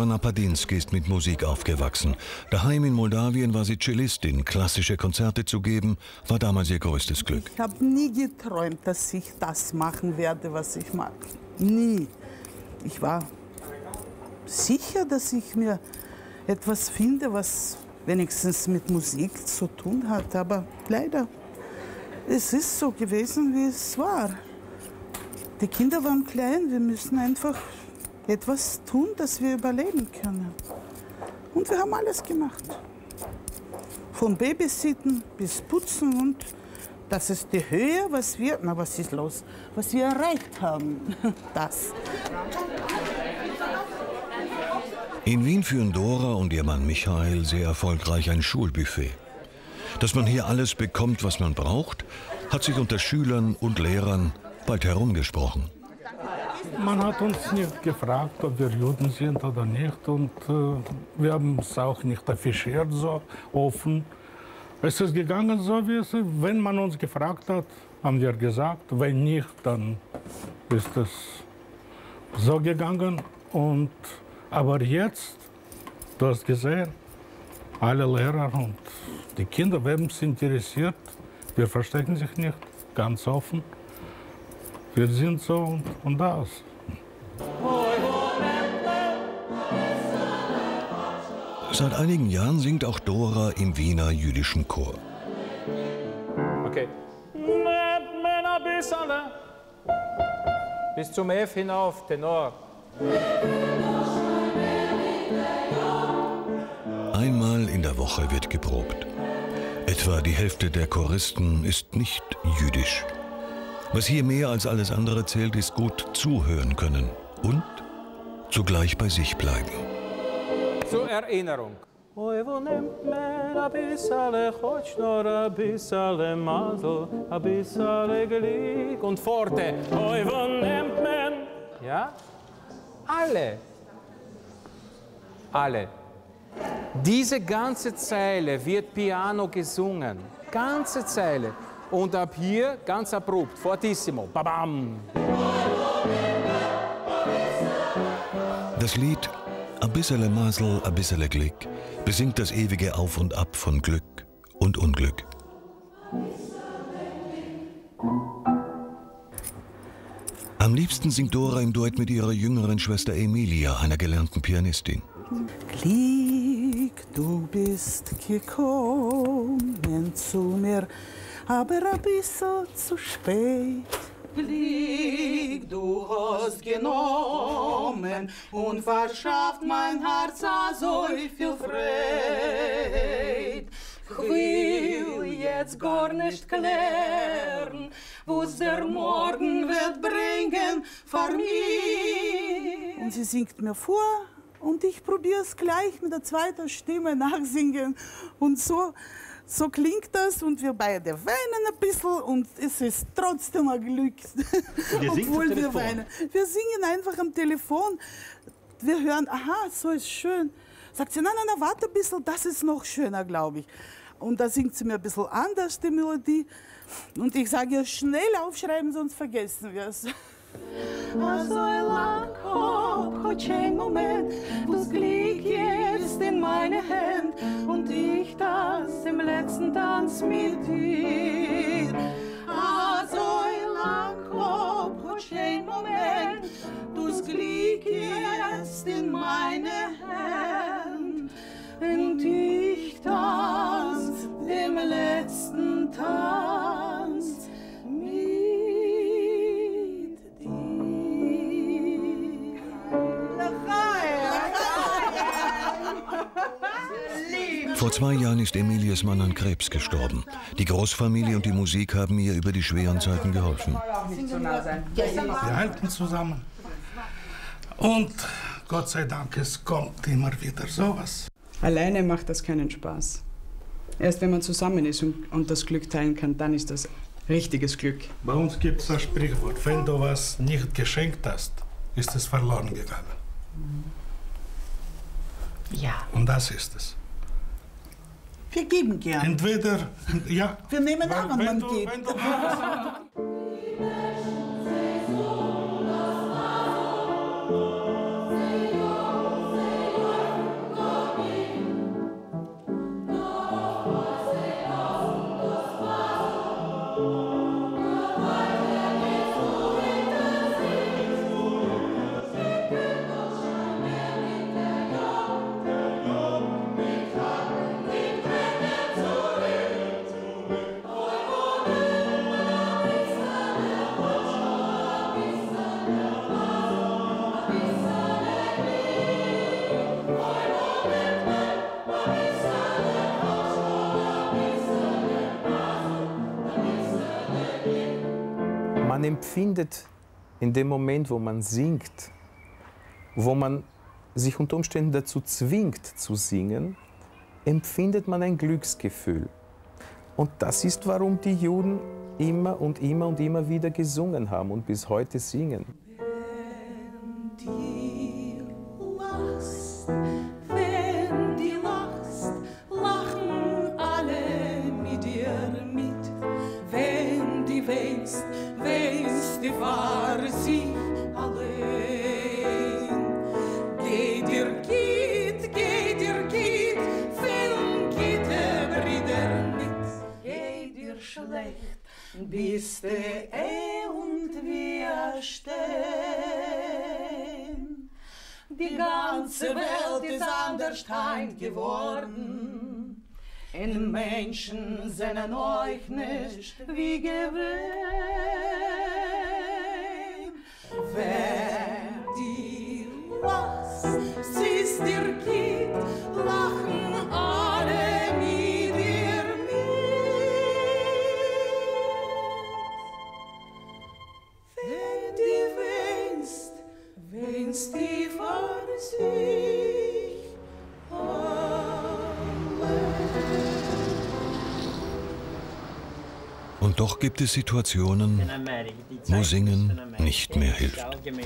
Anna Padinski ist mit Musik aufgewachsen. Daheim in Moldawien war sie Cellistin. Klassische Konzerte zu geben, war damals ihr größtes Glück. Ich habe nie geträumt, dass ich das machen werde, was ich mag. Nie. Ich war sicher, dass ich mir etwas finde, was wenigstens mit Musik zu tun hat. Aber leider, es ist so gewesen, wie es war. Die Kinder waren klein, wir müssen einfach etwas tun, dass wir überleben können. Und wir haben alles gemacht. Von Babysitten bis Putzen, und das ist die Höhe, was ist los? Was wir erreicht haben, das. In Wien führen Dora und ihr Mann Michael sehr erfolgreich ein Schulbuffet. Dass man hier alles bekommt, was man braucht, hat sich unter Schülern und Lehrern bald herumgesprochen. Man hat uns nicht gefragt, ob wir Juden sind oder nicht, und wir haben es auch nicht affichiert, so offen. Es ist gegangen so, wie es ist. Wenn man uns gefragt hat, haben wir gesagt. Wenn nicht, dann ist es so gegangen. Aber jetzt, du hast gesehen, alle Lehrer und die Kinder, wer uns interessiert, wir verstecken sich nicht, ganz offen. Wir sind so und das. Seit einigen Jahren singt auch Dora im Wiener jüdischen Chor. Okay. Bis zum F hinauf, Tenor. Einmal in der Woche wird geprobt. Etwa die Hälfte der Choristen ist nicht jüdisch. Was hier mehr als alles andere zählt, ist gut zuhören können und zugleich bei sich bleiben. Zur Erinnerung. Und forte. Ja? Alle. Diese ganze Zeile wird Piano gesungen. Ganze Zeile. Und ab hier ganz abrupt, fortissimo, babam. Das Lied A bissele Masel, a bissele Glück besingt das ewige Auf und Ab von Glück und Unglück. Am liebsten singt Dora im Duett mit ihrer jüngeren Schwester Emilia, einer gelernten Pianistin. Glück, du bist gekommen zu mir, aber ein bisschen zu spät. Glück, du hast genommen und verschafft mein Herz so viel Freude. Ich will jetzt gar nicht klären, was der Morgen wird bringen für mich. Und sie singt mir vor und ich probiere es gleich mit der zweiten Stimme nachsingen. Und so klingt das, und wir beide weinen ein bisschen und es ist trotzdem ein Glück, obwohl wir weinen. Wir singen einfach am Telefon, wir hören, aha, so ist schön. Sagt sie, nein, warte ein bisschen, das ist noch schöner, glaube ich. Und da singt sie mir ein bisschen anders, die Melodie. Und ich sage ihr, schnell aufschreiben, sonst vergessen wir es. Also lang hoch ein Moment, das Glück jetzt in meine Hand und ich das im letzten Tanz mit dir. Also lang hoch ein Moment, das Glück jetzt in meine Hand und ich das im letzten Tanz mit Vor 2 Jahren ist Emilias Mann an Krebs gestorben. Die Großfamilie und die Musik haben ihr über die schweren Zeiten geholfen. Wir halten zusammen. Und Gott sei Dank, es kommt immer wieder sowas. Alleine macht das keinen Spaß. Erst wenn man zusammen ist und das Glück teilen kann, dann ist das richtiges Glück. Bei uns gibt es ein Sprichwort, wenn du was nicht geschenkt hast, ist es verloren gegangen. Ja. Und das ist es. Wir geben gern. Entweder, ja. Wir nehmen an, wenn man gibt. Man empfindet in dem Moment, wo man singt, wo man sich unter Umständen dazu zwingt zu singen, empfindet man ein Glücksgefühl. Und das ist, warum die Juden immer und immer und immer wieder gesungen haben und bis heute singen. Wenn du lachst, lachen alle mit dir mit. Wenn du weinst, weinst du für sich allein. Geh dir geht, film geht Brüder mit. Geh dir schlecht, bist du und wir stehen. Die ganze Welt ist anders geworden. Und Menschen sind euch nicht wie gewöhnt. Wer die lasst, siehst dir geht, lachen alle mit dir mit. Wenn du weinst, weinst du für sich Und doch gibt es Situationen, wo Singen nicht mehr hilft.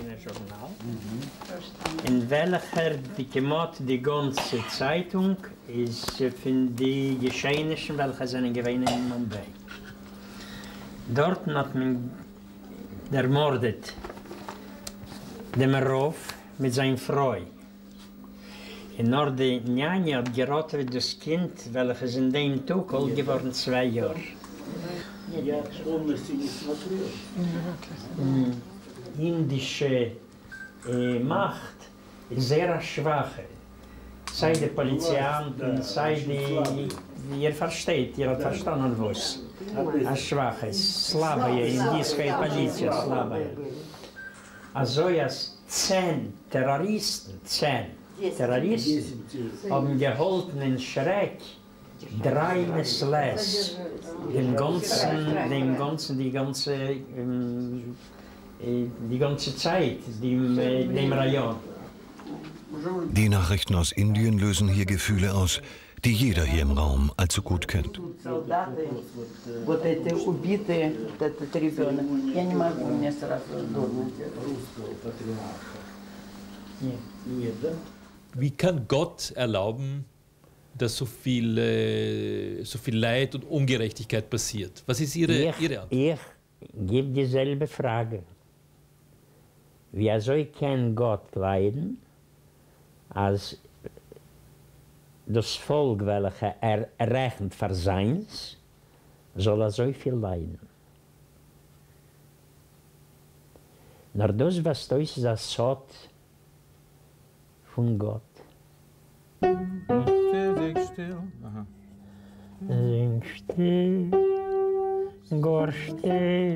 In welcher die gemacht die ganze Zeitung ist von den Geschehnissen, welche sind gewesen in Mumbai. Dort hat man ermordet den Rauf mit seiner Frau. In Norde Njanja hat geraten das Kind, welches in dem Tag alt geworden 2 Jahre. Indische Macht ist sehr schwache. Sei die Polizianten, sei die, ihr versteht, ihr habt verstanden was. Eine schwache, slabая, indische Polizei, slabая. Also als 10 Terroristen, 10 Terroristen haben geholfen in Schreck 3 Nestlés, die ganze Zeit, dem Rayon. Die Nachrichten aus Indien lösen hier Gefühle aus, die jeder hier im Raum allzu gut kennt. Wie kann Gott erlauben, dass so viel Leid und Ungerechtigkeit passiert? Was ist Ihre Antwort? Ich gebe dieselbe Frage. Wieso kann Gott leiden, als das Volk, welches rechnet für seins, soll so viel leiden? Nur das, was da ist, das Sod von Gott. Sing still. Sing still, gar still,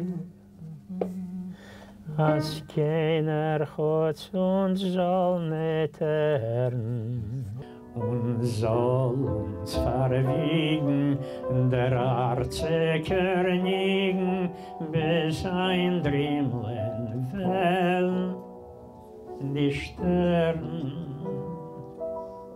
als keiner hat uns soll nicht hören und soll uns verwiegen, der Arze Königen, bis ein Drimlen fällt die Sterne.